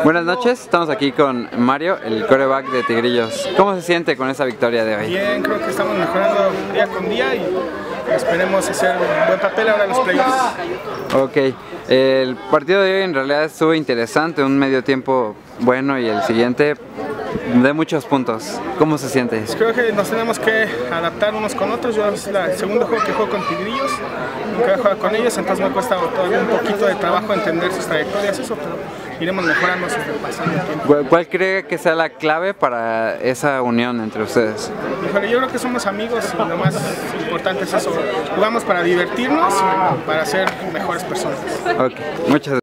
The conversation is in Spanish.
Buenas noches, estamos aquí con Mario, el quarterback de Tigrillos. ¿Cómo se siente con esa victoria de hoy? Bien, creo que estamos mejorando día con día y esperemos hacer un buen papel ahora en los playoffs. Ok, el partido de hoy en realidad estuvo interesante, un medio tiempo bueno y el siguiente de muchos puntos. ¿Cómo se siente? Pues creo que nos tenemos que adaptar unos con otros. Yo es el segundo juego que juego con Tigrillos, nunca he jugado con ellos, entonces me cuesta todavía un poquito de trabajo entender sus trayectorias, eso, pero iremos mejorando pasando el tiempo. ¿Cuál cree que sea la clave para esa unión entre ustedes? Híjole, yo creo que somos amigos y lo más importante es eso. Jugamos para divertirnos y para ser mejores personas. Ok, muchas gracias.